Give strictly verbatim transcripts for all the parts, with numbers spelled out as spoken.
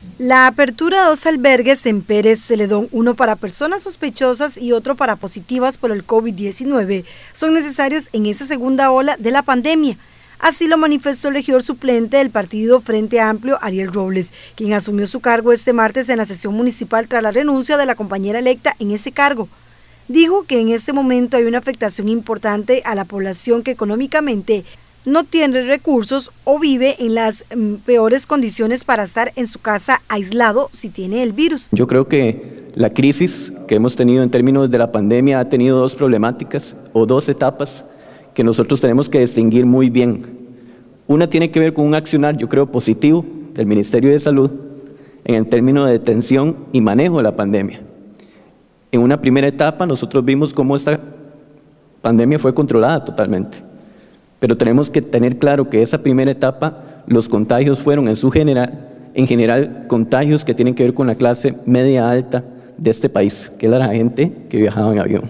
La apertura de dos albergues en Pérez Celedón, uno para personas sospechosas y otro para positivas por el COVID diecinueve, son necesarios en esa segunda ola de la pandemia. Así lo manifestó el regidor suplente del partido Frente Amplio, Ariel Robles, quien asumió su cargo este martes en la sesión municipal tras la renuncia de la compañera electa en ese cargo. Dijo que en este momento hay una afectación importante a la población que económicamente no tiene recursos o vive en las mm, peores condiciones para estar en su casa aislado si tiene el virus. Yo creo que la crisis que hemos tenido en términos de la pandemia ha tenido dos problemáticas o dos etapas que nosotros tenemos que distinguir muy bien. Una tiene que ver con un accionar, yo creo, positivo del Ministerio de Salud en el término de detención y manejo de la pandemia. En una primera etapa nosotros vimos cómo esta pandemia fue controlada totalmente. Pero tenemos que tener claro que esa primera etapa, los contagios fueron en su general, en general contagios que tienen que ver con la clase media alta de este país, que era la gente que viajaba en avión.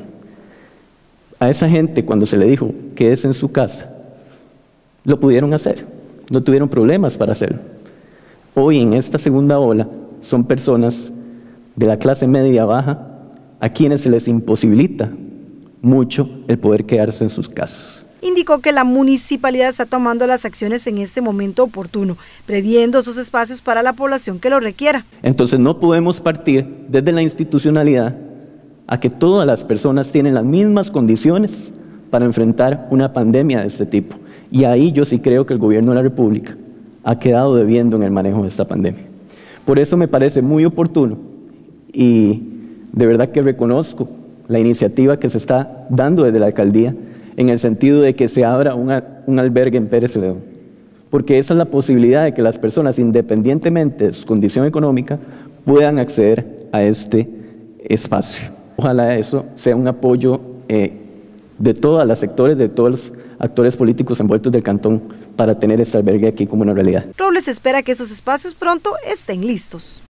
A esa gente, cuando se le dijo quédese en su casa, lo pudieron hacer, no tuvieron problemas para hacerlo. Hoy en esta segunda ola son personas de la clase media baja a quienes se les imposibilita mucho el poder quedarse en sus casas. Indicó que la municipalidad está tomando las acciones en este momento oportuno, previendo esos espacios para la población que lo requiera. Entonces no podemos partir desde la institucionalidad a que todas las personas tienen las mismas condiciones para enfrentar una pandemia de este tipo. Y ahí yo sí creo que el gobierno de la República ha quedado debiendo en el manejo de esta pandemia. Por eso me parece muy oportuno y de verdad que reconozco la iniciativa que se está dando desde la alcaldía en el sentido de que se abra una, un albergue en Pérez Celedón, porque esa es la posibilidad de que las personas, independientemente de su condición económica, puedan acceder a este espacio. Ojalá eso sea un apoyo eh, de todos los sectores, de todos los actores políticos envueltos del cantón para tener este albergue aquí como una realidad. Robles espera que esos espacios pronto estén listos.